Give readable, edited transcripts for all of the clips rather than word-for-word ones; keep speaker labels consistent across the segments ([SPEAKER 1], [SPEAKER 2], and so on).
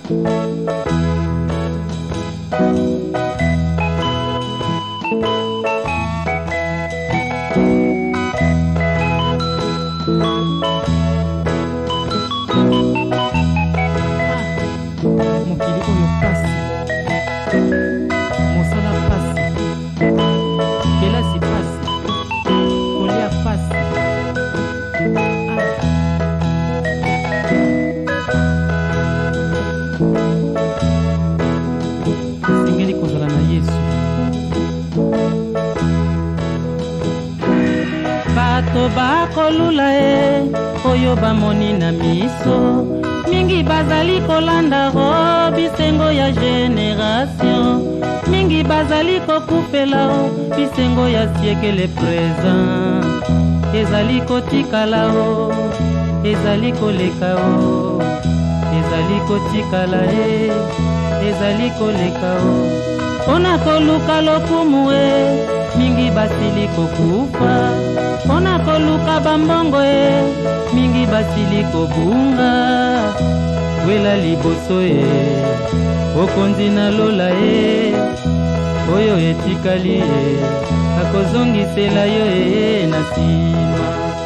[SPEAKER 1] mokili oyo pasi mosala pasi kelasi pasi kolia pasi esengeli kozala na Yesu. Bato bakolula oyo bamoni na miso mingi bazali kolanda bisengo ya génération mingi bazali kokufela bisengo ya siècle présent ezali kotikala ezali koleka ezali kotikala ezali koleka mpona koluka lokumu mingi basili kokufa mpona koluka bambongo mingi basili kobunga wela liboso okonzi na lola oyo etikali akozongisela yo na nsima.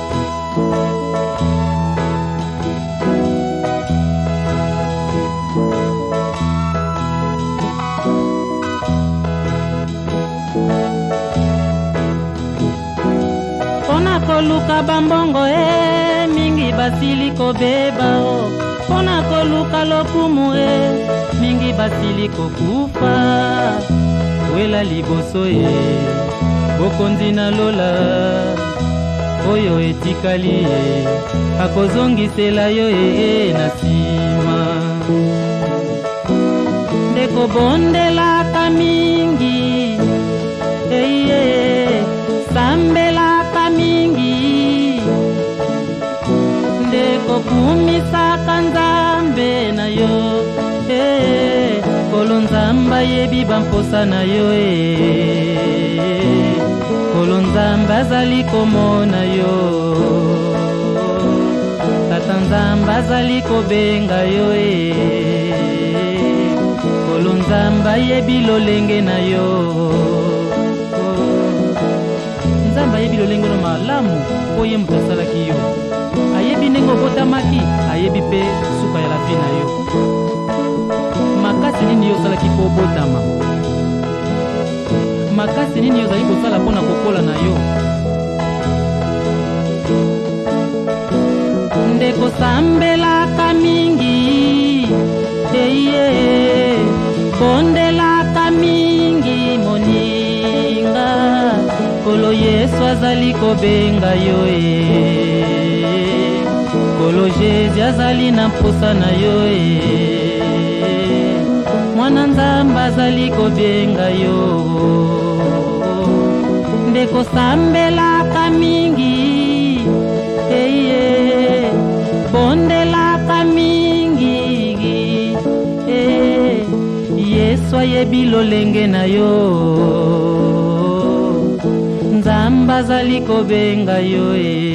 [SPEAKER 1] Pona koluka bambongo mingi basili kobeba pona koluka lokumu mingi basili kokufa wela liboso okonzi na lola oyo etikali akozongisela yo na nsima. Ndeko bondelaka mingi sambelaka mingi ndeko kumisaka nzambe na yo kolo nzamba yebi bamposa na yo kolo nzamba azali komona yo tata nzamba azali kobenga yo kolo nzamba yebi lolenge na yo nzamba ayebi lolenge no malamu oye moto asalaki yo ayebi ndenge obotamaki ayebi mpe suka ya lavi na yo makasi nini yo osalaki mpo obotama makasi nini yo ozali kosala mpona kokola na yo ndeko sambelaka mingi bondelaka mingi moninga kolo Yesu azali kobenga yo kolo Jésus azali na mposa na yo mwana nzamba azali kobenga yo ndeko sambelaka mingi bondelaka mingi Yesu ayebi lolenge na yo nzamba azali kobenga yo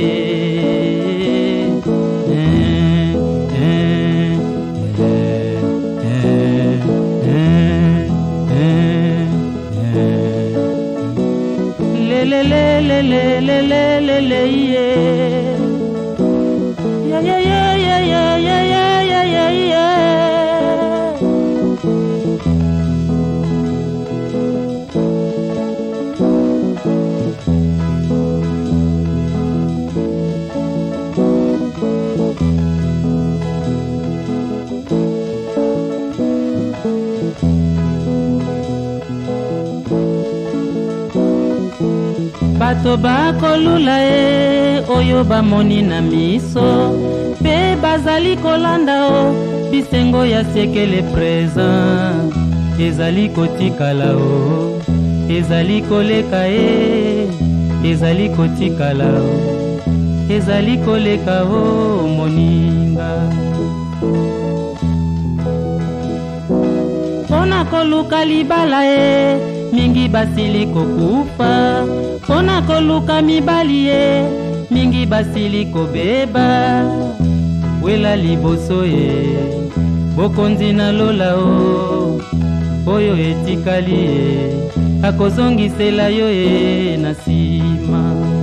[SPEAKER 1] bato bakolula oyo bamoni na miso pe bazali kolanda bisengo ya siècle présent ezali kotikala ezali koleka ezali kotikala ezali koleka moninga mpona koluka libala mingi basili kokufa mpona koluka mibali mingi basili kobeba wela liboso bokonzi na lola o oyo etikali ye akozongisela yo ye na nsima.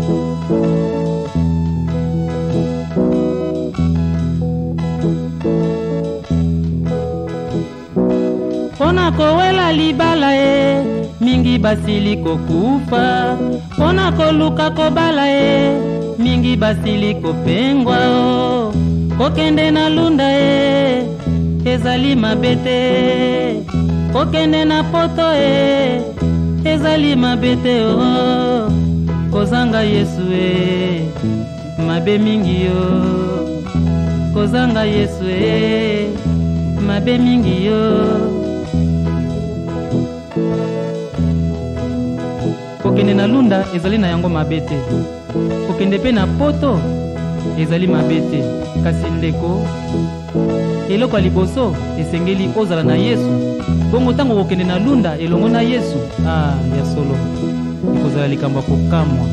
[SPEAKER 1] Pona kowela libala ye mingi basili kokufa, pona koluka kobala ye mingi basili kopengwa o kokende na lunda ye ezali mabete, kokende na poto ye ezali mabete o kozanga Yesu e mabe mingi yo, kozanga Yesu e mabe mingi yo. Kokende na lunda ezali na yango mabete, kokende pe na poto ezali mabete. Kasi ndeko eloko liboso esengeli ozala na Yesu, bongo tango kokende na lunda elongo na Yesu, ya solo ekozala likambo kokamwa.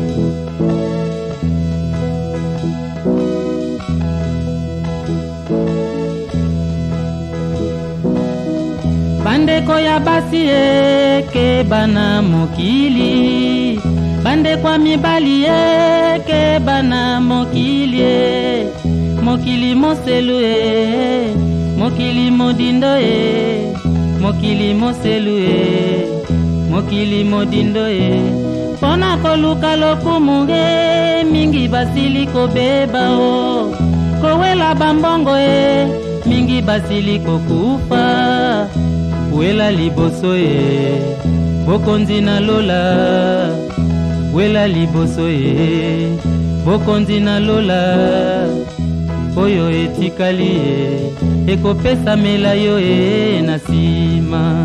[SPEAKER 1] Bandeko ya basi eke bana mokili, bandeko ya mibali eke bana mokili, mokili moselu e mokili modindo e mokili moselu e mokili modindo e. Pona koluka lokumu e mingi basili kobeba o kowela bambongo e mingi basili kokufa, wela liboso e bokonzi na lola, wela liboso e bokonzi na lola oyo etikali e ekopesa mela yo e na nsima.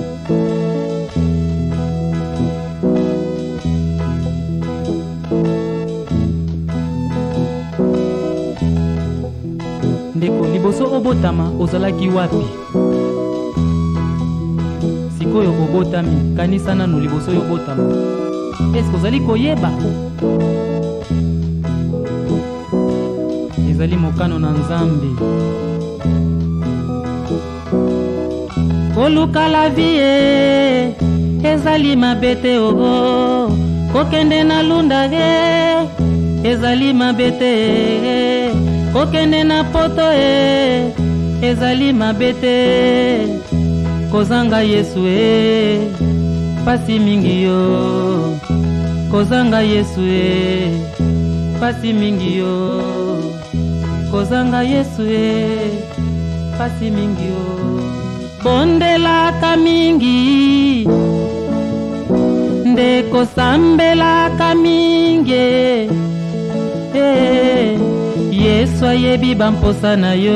[SPEAKER 1] Ndeko liboso obotama ozalaki wapi? Sikoyo obotami kanisa nanu liboso yo obotama, eske ozali koyeba? Ezali mokano na Nzambe. Koluka la vie ezali mabete ogo, kokende na lunda ge ezali mabete, kokende na poto e ezali mabete, kozanga Yesu e pasi mingi yo, kozanga Yesu e pasi mingi yo, kozanga Yesu e pasi mingi yo. Bondelaka mingi ndeko sambelaka mingi Yesu ayebi bamposa na yo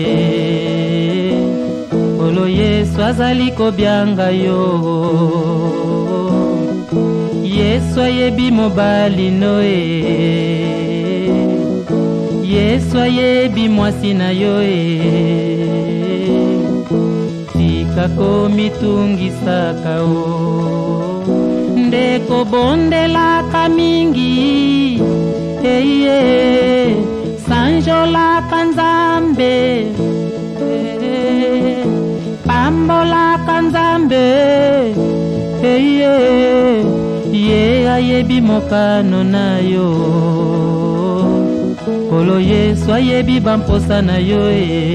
[SPEAKER 1] olo Yesu azali kobyanga yo, Yesu ayebi mobali no Yesu ayebi mwasi na yo tika komitungisaka o ndeko bondelaka mingi sanjolaka Nzambe pambolaka Nzambe ye ayebi mokano na yo, olo Yesu ayebi bamposa na yo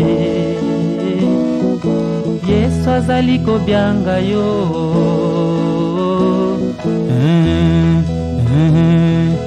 [SPEAKER 1] Yesu azali kobyanga yo